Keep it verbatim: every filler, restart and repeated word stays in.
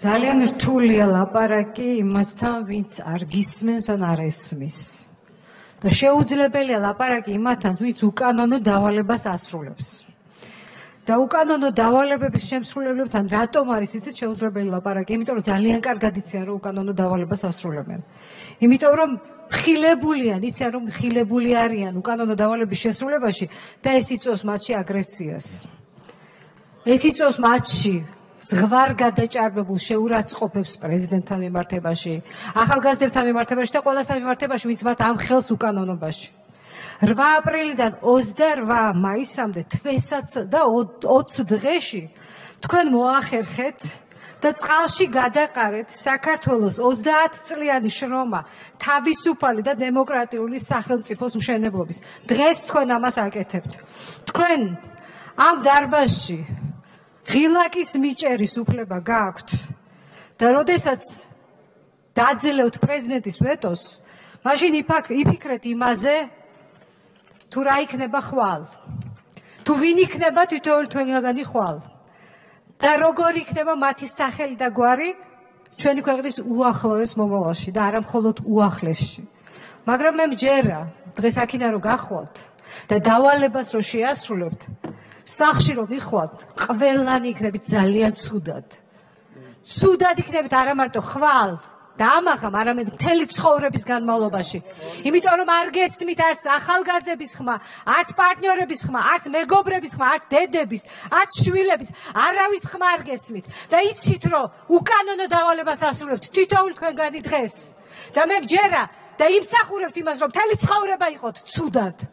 ძალიან რთულია ლაპარაკი იმათთან, ვინც არ გისმენს ან არ ესმის. და შეუძლებელია ლაპარაკი იმათთან, ვინც უკანონო დავალებას ასრულებს. და უკანონო დავალებების შემსრულებლებთან რატომ არის იცით შეუძლებელი ლაპარაკი? იმიტომ რომ ძალიან კარგად იციან რომ უკანონო დავალებას ასრულებენ. იმიტომ რომ ხილებულიან, იციან რომ ხილებული არიან უკანონო დავალების შესრულებაში და ეს იწვევს მათში აგრესიას. ეს იწვევს მათში ზღვარ გადაჭარბებულ შეურაცხყოფებს პრეზიდენტთან მიმართებაში, ახალგაზრდებთან მიმართებაში და ყველასთან მიმართებაში, ვინც მათ ამ ხელს უკანონობაში. რვა აპრილიდან ოცდარვა მაისამდე თვესაც და ოცი დღეში თქვენ მოახერხეთ და წყალში გადაყარეთ საქართველოს ოცდაათწლიანი შრომა თავისუფალი და დემოკრატიული სახელმწიფოს მშენებლობის. დღეს თქვენ ამას აკეთებთ. თქვენ ამ დარბაზში ღილაკის მიჭერის უფლება გააქვთ და როდესაც დაძლევთ პრეზიდენტის ვეტოს, მაშინ იფიქრეთ იმაზე, თუ რა იქნება ხვალ, თუ ვინ იქნება თითოეული თქვენგანი ხვალ და როგორ იქნება მათი სახელი და გვარი ჩვენი ქვეყნის უახლოეს მომავალში და არა მხოლოდ უახლესში. მაგრამ მე მჯერა დღეს აქედან რომ გახვალთ და დავალებას რომ შეასრულებთ, სახლში რომ მიხვალთ, ყველანი იქნებით ძალიან ცუდად. ცუდად იქნებით არა მარტო ხვალ და ამაღამ, არამედ მთელი ცხოვრების განმავლობაში. იმიტომ რომ არ გესმით არც ახალგაზრდების ხმა, არც პარტნიორების ხმა, არც მეგობრების ხმა, არც დედების, არც შვილების, არავის ხმა არ გესმით. და იცით რომ უკანონო დავალებას ასრულებთ თითოეული თქვენგანი დღეს. და მე მჯერა და იმსახურებთ იმას, რომ მთელი ცხოვრება იყოთ ცუდად.